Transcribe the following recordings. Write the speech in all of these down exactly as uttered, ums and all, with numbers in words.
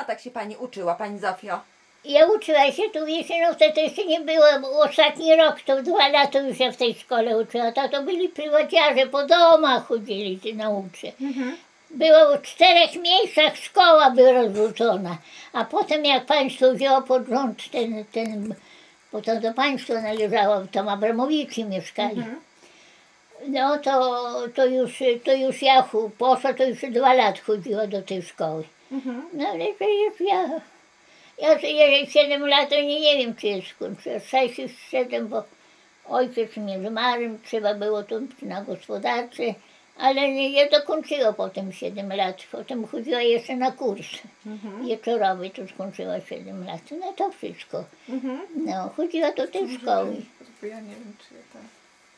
latach się pani uczyła, pani Zofio? Ja uczyła się tu w Jesienówce, to jeszcze nie było, ostatni rok, to dwa lata już ja w tej szkole uczyła. To, to byli prywaciarze, po domach chodzili ci nauczy. Mhm. Było w czterech miejscach, szkoła była rozrzucona. A potem jak państwo wzięło pod rząd ten, ten bo to do państwa należało, tam Abramowici mieszkali. Mhm. No to, to, już, to już ja poszła, to już dwa lata chodziła do tej szkoły. Mhm. No ale to już ja... Ja jeżeli siedem lat, to nie, nie wiem, czy jest skończyła. sześć czy siedem, bo ojciec mnie zmarł, trzeba było tu na gospodarce, ale nie, nie dokończyła potem siedem lat. Potem chodziła jeszcze na kurs mhm. wieczorowy, to skończyła siedem lat. No to wszystko. Mhm. No, chodziła do tej szkoły. Ja nie wiem, czy ja tak.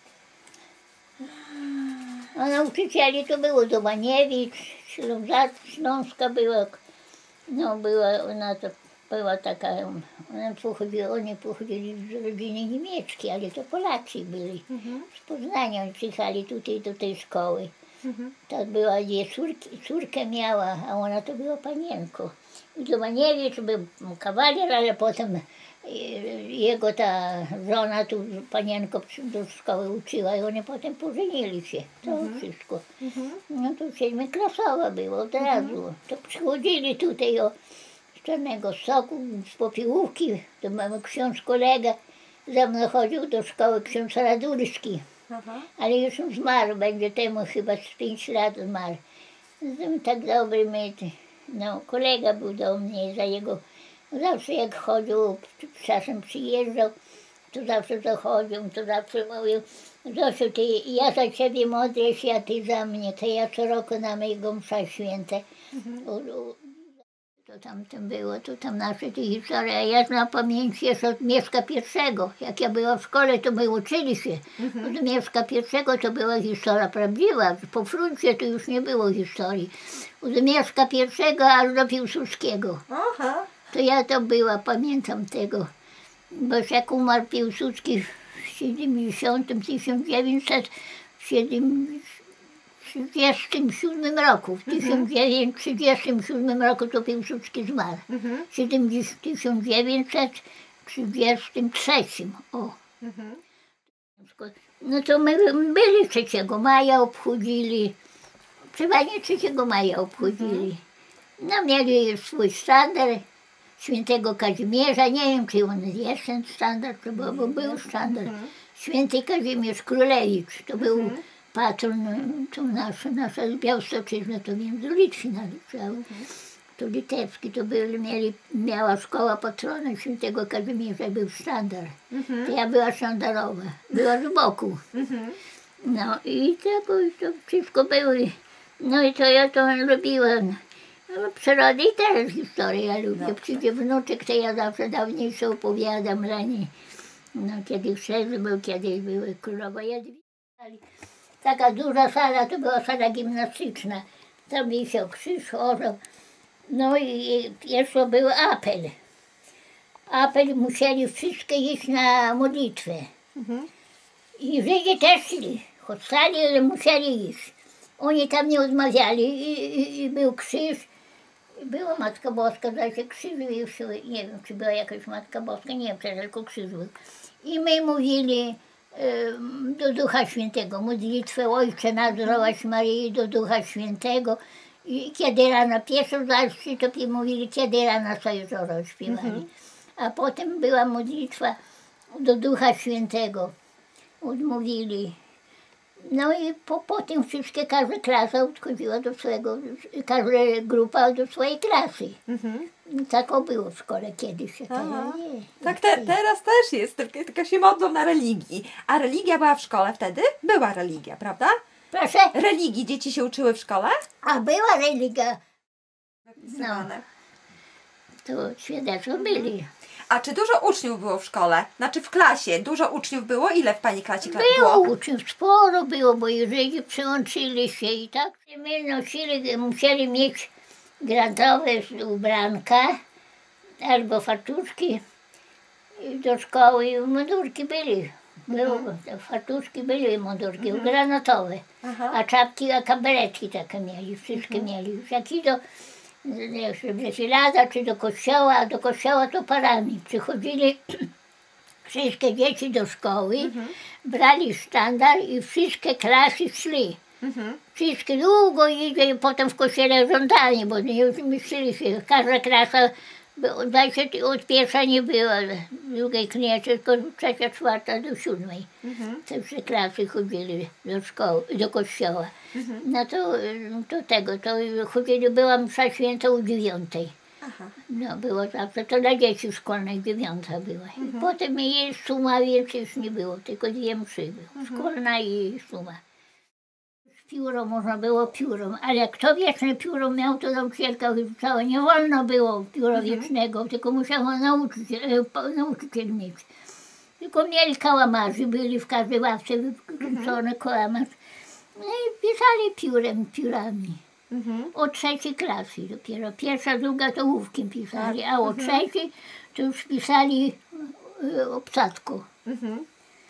A nauczycieli to było Domaniewicz, Śląska była, no była ona to była taka, ona pochodziła, oni pochodzili z rodziny niemieckiej, ale to Polacy byli. Mhm. Z Poznania oni przyjechali tutaj do tej szkoły. Mhm. Tak była, gdzie córki, córkę miała, a ona to była panienką. Domaniewicz był kawalier, ale potem jego ta żona tu panienko do szkoły uczyła i oni potem pożenili się. To mhm. wszystko. Mhm. No to siedmioklasowa było od razu. Mhm. To przychodzili tutaj o z Czarnego Soku, z Popiłówki, to mamy ksiądz kolega, za mną chodził do szkoły ksiądz Radulski, aha. ale już zmarł, będzie temu chyba z pięć lat zmarł. Tak dobry my, no kolega był do mnie, za jego, zawsze jak chodził, czasem przyjeżdżał, to zawsze zachodził, to zawsze mówił, Zosiu, ty, ja za ciebie modlę się, a ty za mnie, to ja co roku na mojego msza święte. Mhm. U, u, To tam, tam było, to tam nasze te historie, a ja znam pamięć jeszcze od Mieszka Pierwszego. Jak ja była w szkole, to my uczyli się. Mhm. Od Mieszka Pierwszego to była historia prawdziwa, po froncie to już nie było historii. Od Mieszka Pierwszego aż do Piłsudskiego. Aha. To ja to była, pamiętam tego. Bo jak umarł Piłsudski w siedemdziesiątym, tysiąc dziewięćset trzydziestym siódmym roku, w tysiąc dziewięćset trzydziestym siódmym roku to Piłsudski zmarł. Mhm. W tysiąc dziewięćset trzydziestym trzecim. O. Mhm. No to my byli trzeciego maja, obchodzili, przeważnie trzeciego maja obchodzili. No mieli swój sztandar świętego Kazimierza, nie wiem czy on jest ten sztandar, bo, bo był sztandar. Święty Kazimierz Królewicz, to był patron, to nasz, nasza Białostoczyzna, to więc do Litwy należało. To litewski, to byli, mieli, miała szkoła patrona świętego Kazimierza, był sztandar. To ja była sztandarowa, była z boku. No i tak, to wszystko było. No i to ja to lubiłam. No, przyrody i teraz historię ja lubię. Dobrze. Przyjdzie wnuczek, to ja zawsze dawniejsze opowiadam dla niej. No kiedy chrzest był, kiedyś były królowa Jadwiga. Taka duża sala, to była sala gimnastyczna. Tam wisiał krzyż, orzeł. No i jeszcze był apel. Apel musieli wszystkie iść na modlitwę. Mhm. I Żydzi też szli. Choć stali, ale musieli iść. Oni tam nie odmawiali i, i, i był krzyż. Była Matka Boska, znaczy krzyż już, nie wiem, czy była jakaś Matka Boska, nie wiem, czy tylko krzyż był. I my mówili y, do Ducha Świętego, modlitwę Ojcze nasz, zdrowaś Maryi, do Ducha Świętego. I kiedy rano pierwszą zawsze to mówili, kiedy rano sobie żoro śpiewali. Mhm. A potem była modlitwa do Ducha Świętego, odmówili. No i po, po tym wszystkie, każda klasa odchodziła do swojego, każda grupa do swojej klasy. Mhm. No, tak było w szkole kiedyś. Teraz nie. Tak te, teraz też jest, tylko, tylko się modlą na religii. A religia była w szkole wtedy? Była religia, prawda? Proszę? Religii dzieci się uczyły w szkole? A była religia. No. To świadectwo byli. A czy dużo uczniów było w szkole? Znaczy w klasie? Dużo uczniów było? Ile w pani klasie było? Było uczniów, sporo było, bo jeżeli przyłączyli się i tak. My nosili, musieli mieć grantowe ubranka albo fartuszki do szkoły i mundurki byli. Było, fartuszki były mundurki, mhm. granatowe. Aha. A czapki, a kabaretki takie mieli, wszystkie mhm. mieli. Już jak idą jeszcze w Desilada, czy do kościoła, a do kościoła to parami. Przychodzili wszystkie dzieci do szkoły, mhm. brali sztandar i wszystkie klasy szli. Mhm. Wszystkie długo idzie i potem w kościele żądanie, bo nie myśleli się, każda klasa, dajcie, od pierwsza nie była, ale w drugiej nie, tylko trzecia, czwarta do siódmej. Mhm. Te wszystkie klasy chodzili do szkoły, do kościoła. Mhm. No to, to tego, to chodzili, była msza święta o dziewiątej. Aha. No było zawsze, to dla dzieci szkolnej dziewiąta była. Mhm. I potem jej suma więcej już nie było, tylko dwie mszy były, mhm. szkolna i suma. Pióro można było piórą, ale kto wieczne pióro miał, to nauczycielka wyrzucała. Nie wolno było pióra mhm. wiecznego, tylko musiała nauczyciel, e, nauczyciel mieć. Tylko mieli kałamarzy, byli w każdej ławce wykręcone mhm. kałamarz. No i pisali piórem, piórami. Mhm. O trzeciej klasy dopiero. Pierwsza, druga to łówkiem pisali, a o mhm. trzeciej to już pisali e, obsadką. Mhm.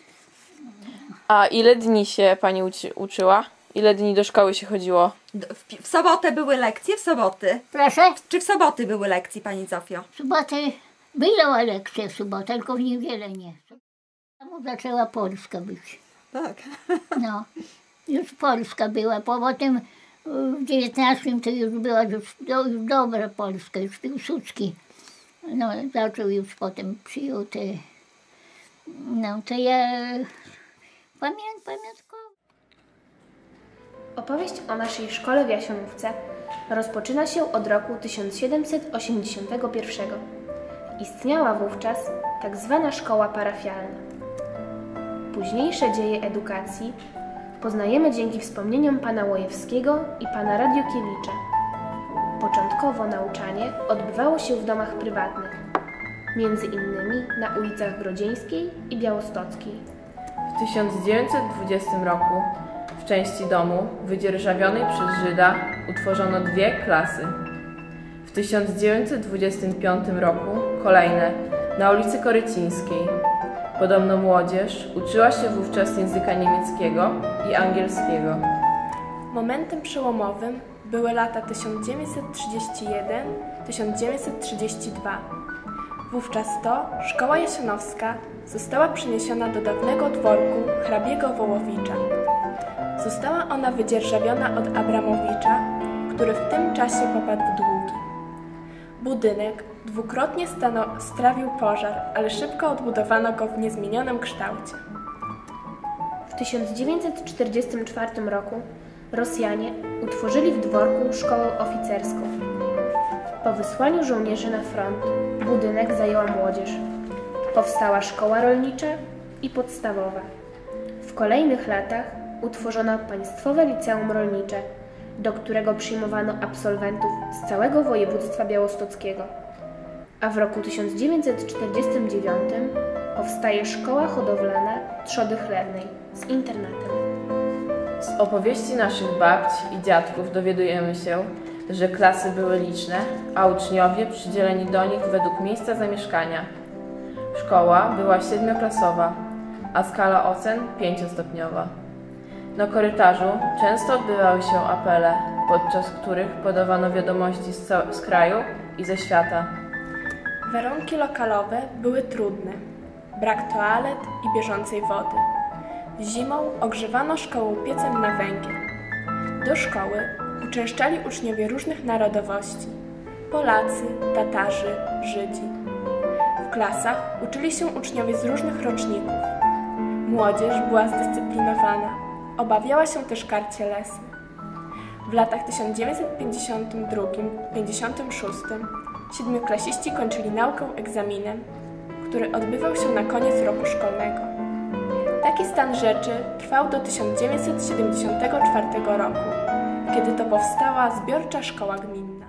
A ile dni się pani uczy, uczyła? Ile dni do szkoły się chodziło? W, w sobotę były lekcje? W soboty? Proszę? Czy w soboty były lekcje, pani Zofio? W soboty była lekcja w sobotę, tylko w niewiele nie. Tam zaczęła Polska być. Tak. No, już Polska była, potem w dziewiętnastym to już była już, do, już dobra Polska, już Piłsudski. No, zaczął już potem, przyjął te... No, to ja pamiętam, pamiętam. Opowieść o naszej szkole w Jasionówce rozpoczyna się od roku tysiąc siedemset osiemdziesiątego pierwszego. Istniała wówczas tak zwana szkoła parafialna. Późniejsze dzieje edukacji poznajemy dzięki wspomnieniom pana Łojewskiego i pana Radiokiewicza. Początkowo nauczanie odbywało się w domach prywatnych, między innymi na ulicach Grodzieńskiej i Białostockiej. W tysiąc dziewięćset dwudziestym roku w części domu wydzierżawionej przez Żyda utworzono dwie klasy. W tysiąc dziewięćset dwudziestym piątym roku kolejne na ulicy Korycińskiej. Podobno młodzież uczyła się wówczas języka niemieckiego i angielskiego. Momentem przełomowym były lata tysiąc dziewięćset trzydziesty pierwszy do tysiąc dziewięćset trzydziestego drugiego. Wówczas to szkoła jasionowska została przeniesiona do dawnego dworku hrabiego Wołowicza. Została ona wydzierżawiona od Abramowicza, który w tym czasie popadł w długi. Budynek dwukrotnie stano, strawił pożar, ale szybko odbudowano go w niezmienionym kształcie. W tysiąc dziewięćset czterdziestym czwartym roku Rosjanie utworzyli w dworku szkołę oficerską. Po wysłaniu żołnierzy na front budynek zajęła młodzież. Powstała szkoła rolnicza i podstawowa. W kolejnych latach utworzono Państwowe Liceum Rolnicze, do którego przyjmowano absolwentów z całego województwa białostockiego. A w roku tysiąc dziewięćset czterdziestym dziewiątym powstaje Szkoła Hodowlana Trzody Chlewnej z internatem. Z opowieści naszych babci i dziadków dowiadujemy się, że klasy były liczne, a uczniowie przydzieleni do nich według miejsca zamieszkania. Szkoła była siedmioklasowa, a skala ocen pięciostopniowa. Na korytarzu często odbywały się apele, podczas których podawano wiadomości z, z kraju i ze świata. Warunki lokalowe były trudne. Brak toalet i bieżącej wody. Zimą ogrzewano szkołę piecem na węgiel. Do szkoły uczęszczali uczniowie różnych narodowości. Polacy, Tatarzy, Żydzi. W klasach uczyli się uczniowie z różnych roczników. Młodzież była zdyscyplinowana. Obawiała się też kar cielesnych. W latach tysiąc dziewięćset pięćdziesiątym drugim do pięćdziesiątym szóstym siedmioklasiści kończyli naukę egzaminem, który odbywał się na koniec roku szkolnego. Taki stan rzeczy trwał do tysiąc dziewięćset siedemdziesiątego czwartego roku, kiedy to powstała zbiorcza szkoła gminna.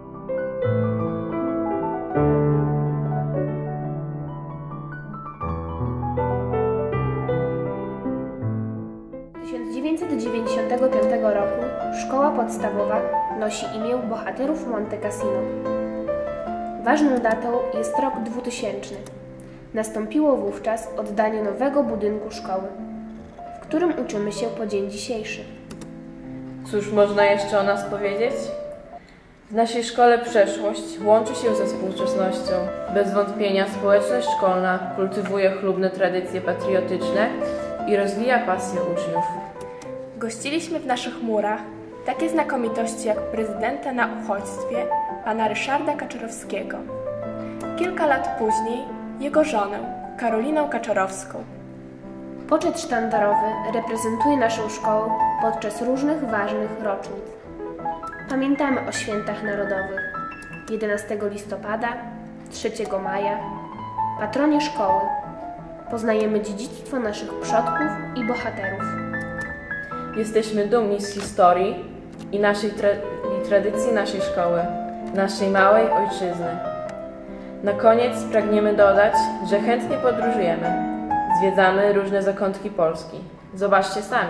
W tysiąc dziewięćset dziewięćdziesiątego piątego roku szkoła podstawowa nosi imię bohaterów Monte Cassino. Ważną datą jest rok dwutysięczny. Nastąpiło wówczas oddanie nowego budynku szkoły, w którym uczymy się po dzień dzisiejszy. Cóż można jeszcze o nas powiedzieć? W naszej szkole przeszłość łączy się ze współczesnością. Bez wątpienia społeczność szkolna kultywuje chlubne tradycje patriotyczne i rozwija pasję uczniów. Gościliśmy w naszych murach takie znakomitości jak prezydenta na uchodźstwie, pana Ryszarda Kaczorowskiego. Kilka lat później jego żonę, Karolinę Kaczorowską. Poczet sztandarowy reprezentuje naszą szkołę podczas różnych ważnych rocznic. Pamiętamy o świętach narodowych jedenastego listopada, trzeciego maja, patronie szkoły. Poznajemy dziedzictwo naszych przodków i bohaterów. Jesteśmy dumni z historii i naszej tra i tradycji naszej szkoły, naszej małej ojczyzny. Na koniec pragniemy dodać, że chętnie podróżujemy. Zwiedzamy różne zakątki Polski. Zobaczcie sami.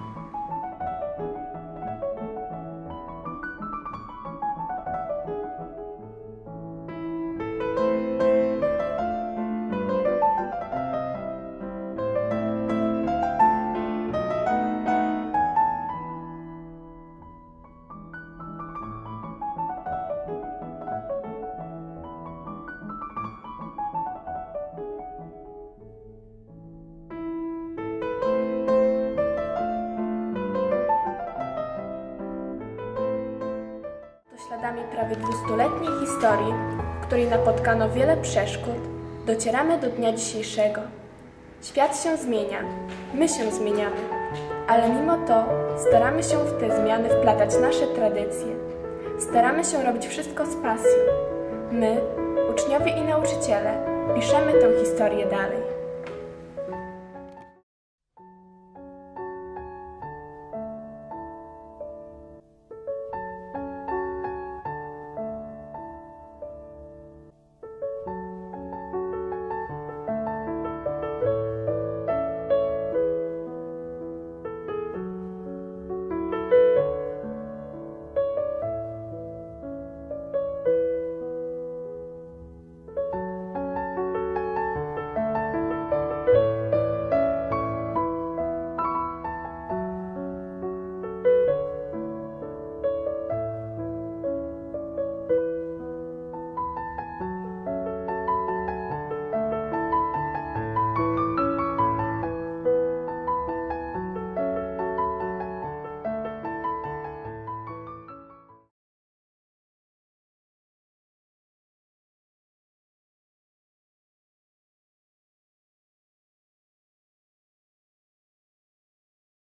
Śladami prawie dwustuletniej historii, w której napotkano wiele przeszkód, docieramy do dnia dzisiejszego. Świat się zmienia, my się zmieniamy, ale mimo to staramy się w te zmiany wplatać nasze tradycje. Staramy się robić wszystko z pasją. My, uczniowie i nauczyciele, piszemy tę historię dalej.